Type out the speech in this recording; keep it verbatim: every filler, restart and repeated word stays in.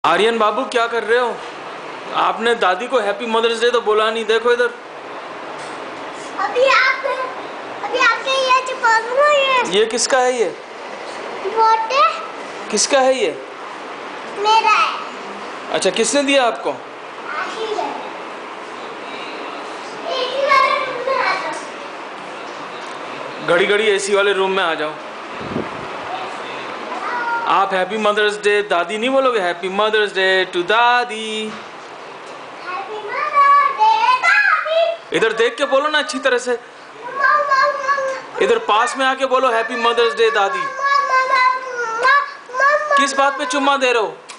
आर्यन बाबू क्या कर रहे हो? आपने दादी को हैप्पी मदर्स डे तो बोला नहीं। देखो इधर। अभी आप अभी आपके ये छुपा दूंगा। ये ये किसका है? ये बोटे किसका है? ये मेरा है। अच्छा, किसने दिया आपको? आशीष है। एसी वाले रूम में आ जाओ। घड़ी घड़ी एसी वाले रूम में आ जाओ। आप हैप्पी मदर्स डे दादी नहीं बोलोगे? हैप्पी मदर्स डे टू दादी। हैप्पी मदर्स डे दादी। इधर देख के बोलो ना अच्छी तरह से। इधर पास में आके बोलो हैप्पी मदर्स डे दादी। किस बात पे चुम्मा दे रहे हो?